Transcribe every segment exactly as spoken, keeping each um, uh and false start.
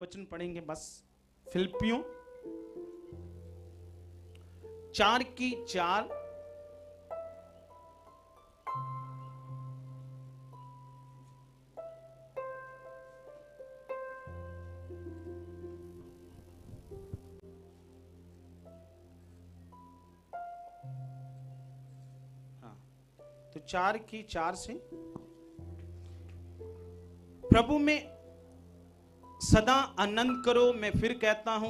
वचन पढ़ेंगे बस। फिलिप्पियों चार की चार, हाँ तो चार की चार से, प्रभु में सदा आनंद करो। मैं फिर कहता हूं,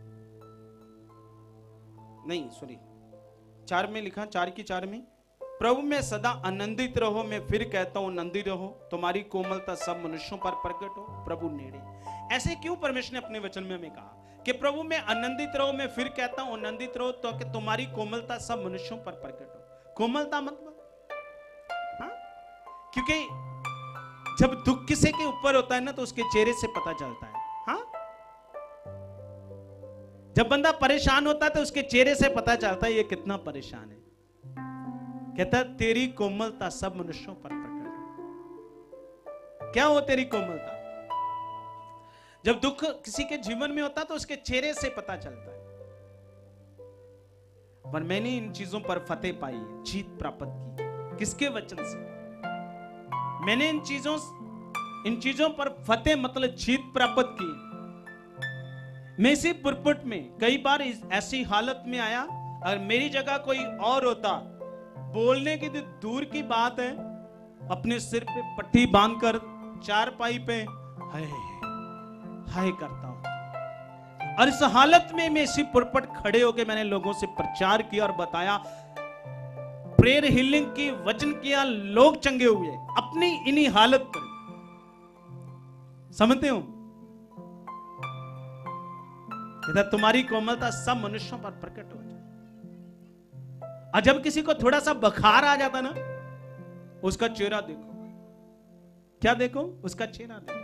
नहीं सॉरी, चार में लिखा, चार की चार में, प्रभु में सदा आनंदित रहो। मैं फिर कहता हूं आनंदित रहो। तुम्हारी कोमलता सब मनुष्यों पर प्रकट हो, प्रभु नेड़े। ऐसे क्यों परमेश्वर ने अपने वचन में हमें कहा कि प्रभु में आनंदित रहो। मैं फिर कहता हूं आनंदित रहो, तो कि तुम्हारी कोमलता सब मनुष्यों पर प्रकट हो। कोमलता मतलब, हाँ, क्योंकि जब दुख किसी के ऊपर होता है ना तो उसके चेहरे से पता चलता है। हाँ, जब बंदा परेशान होता है तो उसके चेहरे से पता चलता है ये कितना परेशान है। कहता है तेरी कोमलता सब मनुष्यों पर प्रकट हो। क्या हो तेरी कोमलता? जब दुख किसी के जीवन में होता है तो उसके चेहरे से पता चलता है। पर मैंने इन चीजों पर फतेह पाई है, जीत प्राप्त की। किसके वचन से? मैंने इन चीजों इन चीजों पर फतेह मतलब जीत प्राप्त की। मैं इसी पुरपुट में कई बार ऐसी हालत में आया, अगर मेरी जगह कोई और होता, बोलने की तो दूर की बात है, अपने सिर पे पट्टी बांधकर चारपाई पे हाय हाय करता हूं। और इस हालत में मैं इसी पुरपट खड़े होकर मैंने लोगों से प्रचार किया और बताया, प्रेयर हीलिंग की वचन किया, लोग चंगे हुए अपनी इन्हीं हालत पर। समझते हो? तुम्हारी कोमलता सब मनुष्यों पर प्रकट हो जाए। और जब किसी को थोड़ा सा बुखार आ जाता ना, उसका चेहरा देखो। क्या देखो? उसका चेहरा देखो।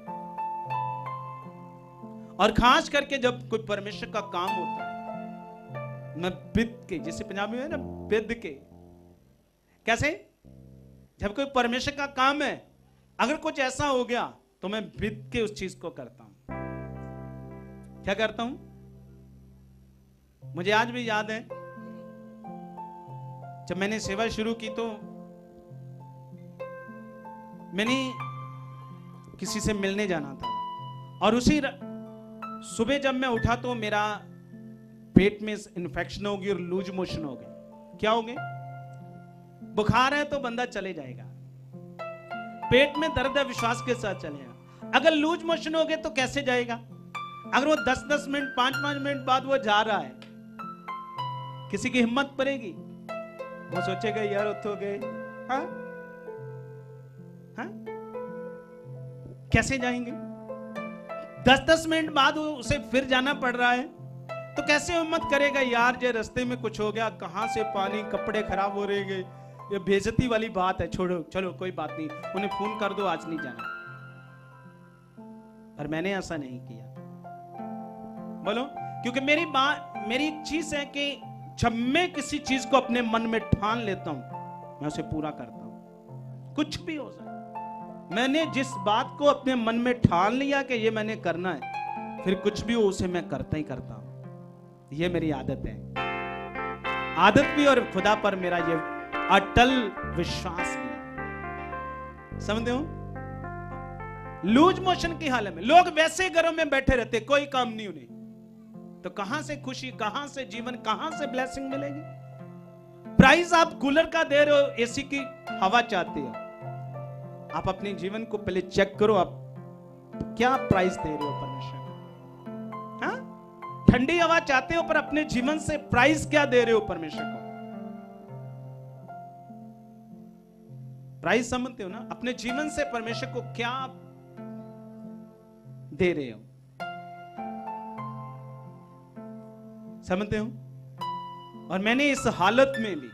और खास करके जब कोई परमेश्वर का काम होता है, मैं बिद के, जैसे पंजाबी में है ना बिद के, कैसे? जब कोई परमेश्वर का काम है, अगर कुछ ऐसा हो गया तो मैं बिद के उस चीज को करता हूं। क्या करता हूं? मुझे आज भी याद है, जब मैंने सेवा शुरू की तो मैंने किसी से मिलने जाना था, और उसी सुबह जब मैं उठा तो मेरा पेट में इन्फेक्शन हो गई और लूज मोशन हो गए। क्या हो गए? बुखार है तो बंदा चले जाएगा, पेट में दर्द है विश्वास के साथ चलेगा। अगर लूज मोशन हो गए तो कैसे जाएगा? अगर वो दस दस मिनट पांच पांच मिनट बाद वो जा रहा है, किसी की हिम्मत पड़ेगी? वो सोचेगा यार उठ हो गए। हाँ? हाँ? कैसे जाएंगे? दस दस मिनट बाद उसे फिर जाना पड़ रहा है, तो कैसे हिम्मत करेगा यार जे रास्ते में कुछ हो गया, कहां से पानी, कपड़े खराब हो रहे हैं, ये बेइज्जती वाली बात है, छोड़ो चलो कोई बात नहीं, उन्हें फोन कर दो आज नहीं जाना। पर मैंने ऐसा नहीं किया। बोलो, क्योंकि मेरी बात, मेरी एक चीज है कि जब मैं किसी चीज को अपने मन में ठान लेता हूं, मैं उसे पूरा करता हूं, कुछ भी हो जाए। मैंने जिस बात को अपने मन में ठान लिया कि ये मैंने करना है, फिर कुछ भी हो उसे मैं करता ही करता हूं। ये मेरी आदत है, आदत भी, और खुदा पर मेरा ये अटल विश्वास भी। समझते हो? लूज मोशन की हालत में लोग वैसे घरों में बैठे रहते, कोई काम नहीं उन्हें, तो कहां से खुशी, कहां से जीवन, कहां से ब्लेसिंग मिलेगी? प्राइस आप कूलर का दे रहे हो, एसी की हवा चाहते हो। आप अपने जीवन को पहले चेक करो, आप क्या प्राइस दे रहे हो परमेश्वर को? हाँ? ठंडी हवा चाहते हो, पर अपने जीवन से प्राइस क्या दे रहे हो परमेश्वर को? प्राइस समझते हो ना? अपने जीवन से परमेश्वर को क्या दे रहे हो? समझते हो? और मैंने इस हालत में भी,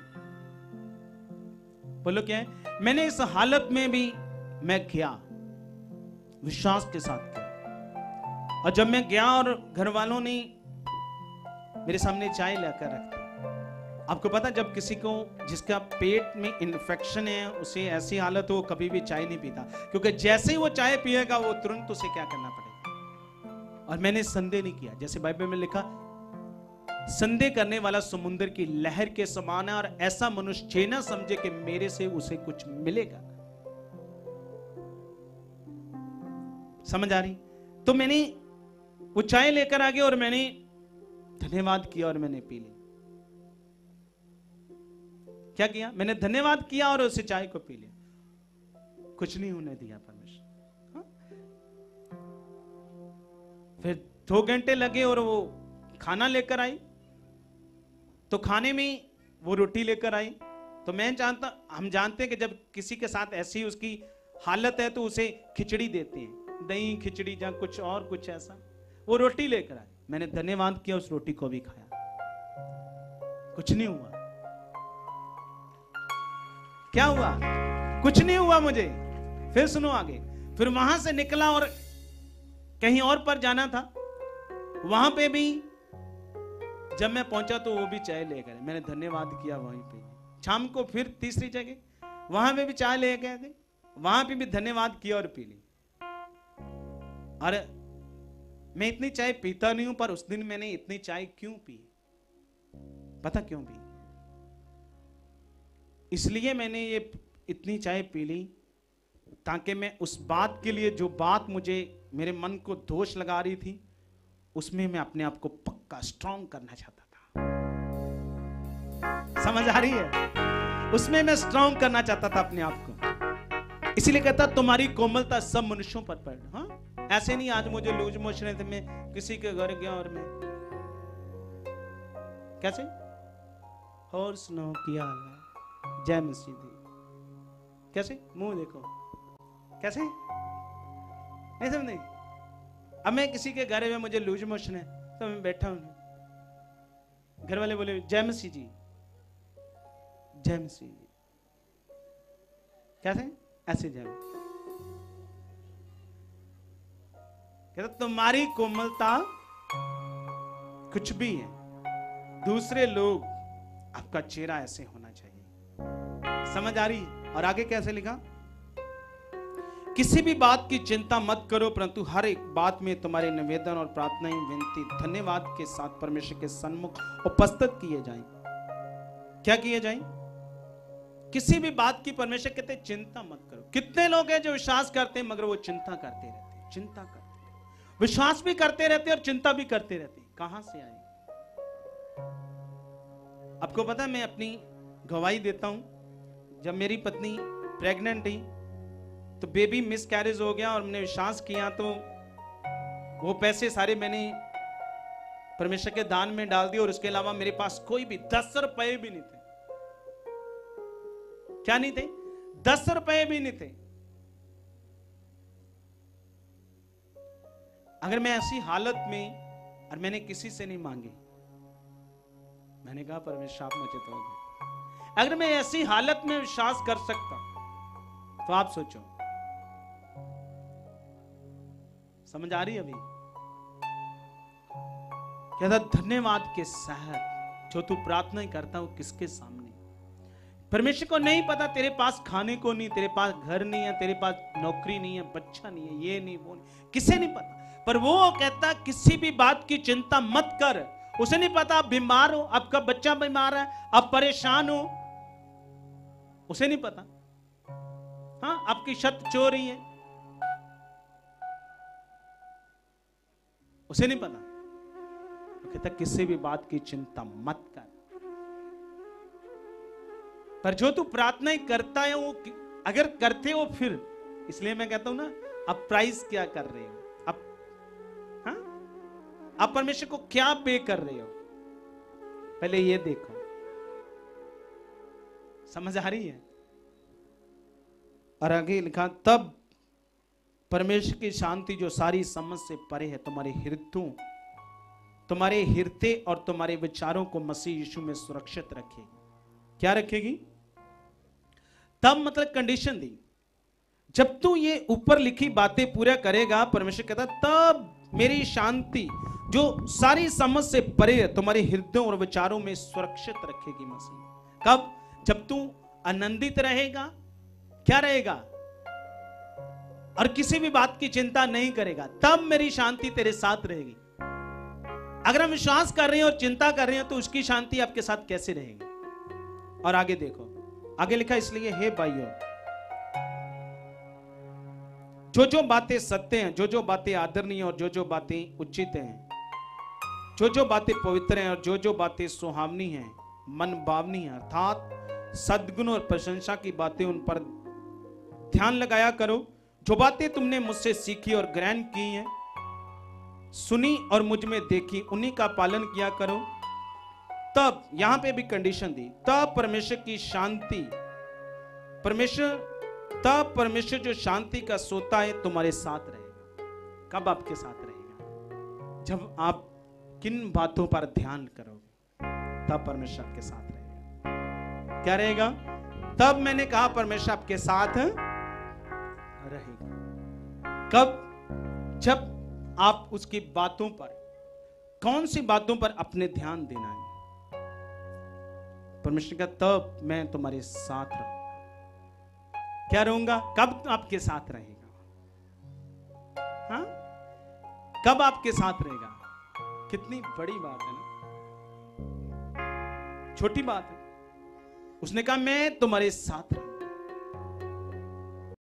बोलो क्या है, मैंने इस हालत में भी मैं गया, विश्वास के साथ गया। और जब मैं गया और घर वालों ने मेरे सामने चाय लेकर रखी, आपको पता, जब किसी को, जिसका पेट में इन्फेक्शन है, उसे ऐसी हालत हो, कभी भी चाय नहीं पीता, क्योंकि जैसे ही वो चाय पिएगा वो तुरंत उसे क्या करना पड़ेगा? और मैंने संदेह नहीं किया। जैसे बाइबल में लिखा, संदेह करने वाला समुद्र की लहर के समान है, और ऐसा मनुष्य ये ना समझे कि मेरे से उसे कुछ मिलेगा। समझ आ रही? तो मैंने वो चाय लेकर आ गया और मैंने धन्यवाद किया और मैंने पी ली। क्या किया? मैंने धन्यवाद किया और उसे चाय को पी लिया। कुछ नहीं होने दिया परमेश्वर। हाँ? फिर दो घंटे लगे और वो खाना लेकर आई, तो खाने में वो रोटी लेकर आई। तो मैं जानता हम जानते हैं कि जब किसी के साथ ऐसी उसकी हालत है तो उसे खिचड़ी देते हैं, दही खिचड़ी या कुछ और कुछ ऐसा। वो रोटी लेकर आई, मैंने धन्यवाद किया, उस रोटी को भी खाया, कुछ नहीं हुआ। क्या हुआ? कुछ नहीं हुआ मुझे। फिर सुनो आगे। फिर वहां से निकला और कहीं और पर जाना था। वहां पे भी जब मैं पहुंचा तो वो भी चाय लेकर, मैंने धन्यवाद किया वहीं पे। शाम को फिर तीसरी जगह वहां पे भी चाय ले गए थे, वहां पे भी धन्यवाद किया और पी ली। अरे मैं इतनी चाय पीता नहीं हूं, पर उस दिन मैंने इतनी चाय क्यों पी? पता क्यों पी? इसलिए मैंने ये इतनी चाय पी ली ताकि मैं उस बात के लिए, जो बात मुझे मेरे मन को दोष लगा रही थी, उसमें मैं अपने आप को पक्का स्ट्रांग करना चाहता था। समझ आ रही है? उसमें मैं स्ट्रांग करना चाहता था अपने आप को। इसीलिए कहता तुम्हारी कोमलता सब मनुष्यों पर पड़। हाँ? ऐसे नहीं आज मुझे लूज मोशन थे, मैं किसी के घर गया और मैं कैसे और सुनो किया जय मसीह दी, कैसे मुंह देखो, कैसे नहीं समझे? अब मैं किसी के घर में मुझे लूज मोशन है तो मैं बैठा हूं, घर वाले बोले जय मसीह जी, जय मसीह जी, कैसे ऐसे जय। कहता तुम्हारी कोमलता कुछ भी है, दूसरे लोग आपका चेहरा ऐसे होना चाहिए। समझ आ रही है? और आगे कैसे लिखा? किसी भी बात की चिंता मत करो, परंतु हर एक बात में तुम्हारे निवेदन और प्रार्थनाएं विनती धन्यवाद के साथ परमेश्वर के सन्मुख उपस्थित किए जाएं। क्या किए जाएं? किसी भी बात की परमेश्वर कहते चिंता मत करो। कितने लोग हैं जो विश्वास करते हैं मगर वो चिंता करते रहते हैं, चिंता करते रहते, विश्वास भी करते रहते और चिंता भी करते रहते। कहां से आए? आपको पता, मैं अपनी गवाही देता हूं। जब मेरी पत्नी प्रेग्नेंट थी तो बेबी मिस कैरेज हो गया और मैंने विश्वास किया, तो वो पैसे सारे मैंने परमेश्वर के दान में डाल दिए और उसके अलावा मेरे पास कोई भी दस रुपए भी नहीं थे। क्या नहीं थे? दस रुपए भी नहीं थे। अगर मैं ऐसी हालत में, और मैंने किसी से नहीं मांगे, मैंने कहा परमेश्वर आप मुझे दोगे। अगर मैं ऐसी हालत में विश्वास कर सकता तो आप सोचो। समझ आ रही? अभी कहता धन्यवाद के साथ जो तू प्रार्थना करता हो किसके सामने? परमेश्वर को नहीं पता तेरे पास खाने को नहीं, तेरे पास घर नहीं है, तेरे पास नौकरी नहीं है, बच्चा नहीं है, ये नहीं वो नहीं, किसे नहीं पता। पर वो कहता किसी भी बात की चिंता मत कर। उसे नहीं पता आप बीमार हो, आपका बच्चा बीमार है, आप परेशान हो, उसे नहीं पता। हाँ, आपकी छत चो रही है, उसे नहीं पता। तो कहता किसी भी बात की चिंता मत कर, पर जो तू प्रार्थनाएं करता है वो अगर करते हो फिर, इसलिए मैं कहता हूं ना, आप प्राइस क्या कर रहे हो, आप हाँ आप परमेश्वर को क्या पे कर रहे हो, पहले ये देखो। समझ आ रही है? और आगे लिखा तब परमेश्वर की शांति जो सारी समझ से परे है तुम्हारे हृदयों, तुम्हारे हृदय और तुम्हारे विचारों को मसीह यीशु में सुरक्षित रखेगी। क्या रखेगी? तब मतलब कंडीशन दी, जब तू ये ऊपर लिखी बातें पूरा करेगा, परमेश्वर कहता तब मेरी शांति जो सारी समझ से परे है तुम्हारे हृदयों और विचारों में सुरक्षित रखेगी मसीह। कब? जब तू आनंदित रहेगा। क्या रहेगा? और किसी भी बात की चिंता नहीं करेगा, तब मेरी शांति तेरे साथ रहेगी। अगर हम विश्वास कर रहे हैं और चिंता कर रहे हैं तो उसकी शांति आपके साथ कैसे रहेगी। और आगे देखो, आगे लिखा, इसलिए हे भाइयों, जो जो बातें सत्य हैं, जो जो बातें आदरणीय और जो जो बातें उचित हैं, जो जो बातें पवित्र हैं और जो जो बातें सुहावनी हैं, मन भावनी है, अर्थात सद्गुण और प्रशंसा की बातें, उन पर ध्यान लगाया करो। जो बातें तुमने मुझसे सीखी और ग्रहण की हैं, सुनी और मुझ में देखी, उन्हीं का पालन किया करो। तब यहां पे भी कंडीशन दी, तब परमेश्वर की शांति, परमेश्वर तब परमेश्वर जो शांति का सोता है तुम्हारे साथ रहेगा। कब आपके साथ रहेगा? जब आप किन बातों पर ध्यान करोगे, तब परमेश्वर आपके साथ रहेगा। क्या रहेगा? तब मैंने कहा परमेश्वर आपके साथ रहेगा। कब? जब आप उसकी बातों पर, कौन सी बातों पर अपने ध्यान देना है। परमेश्वर का तब मैं तुम्हारे साथ रहूंगा। क्या रहूंगा? कब आपके साथ रहेगा? हाँ, कब आपके साथ रहेगा? कितनी बड़ी बात है ना, छोटी बात है। उसने कहा मैं तुम्हारे साथ रहूंगा।